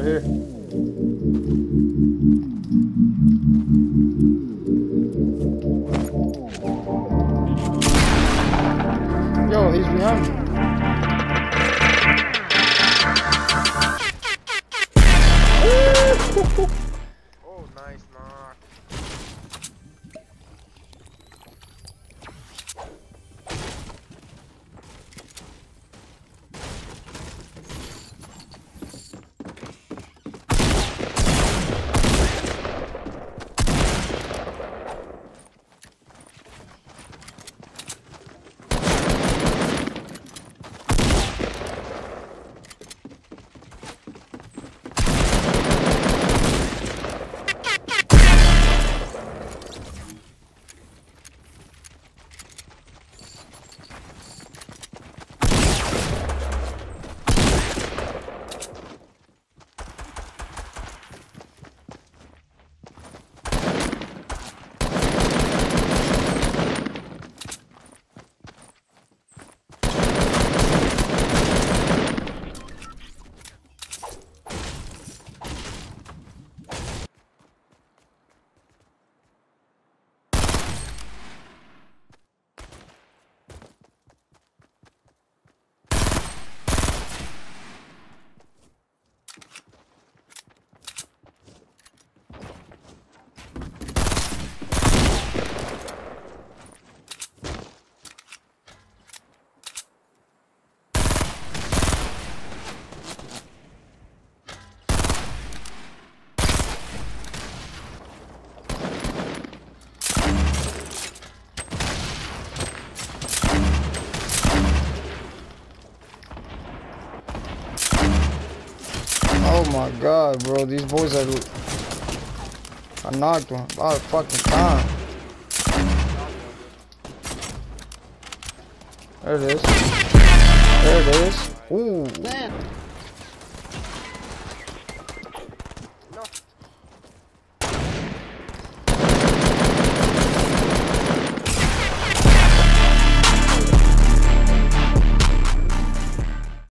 here. Yo, he's behind me. Oh, nice knock. Oh my god, bro. These boys are... I knocked one a lot of fucking time. There it is. There it is. Ooh.